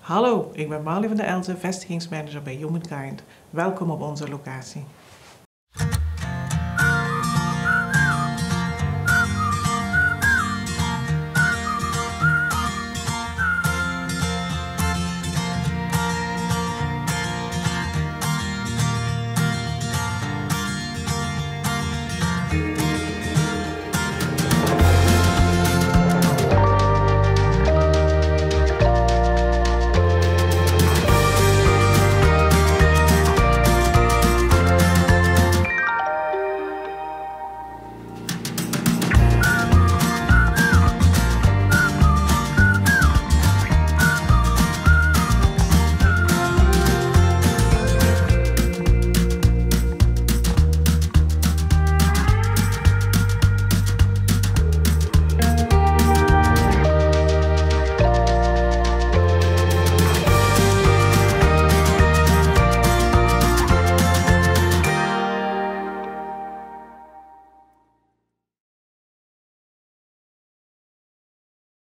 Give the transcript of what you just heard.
Hallo, ik ben Marley van der Elzen, vestigingsmanager bij Humankind. Welkom op onze locatie.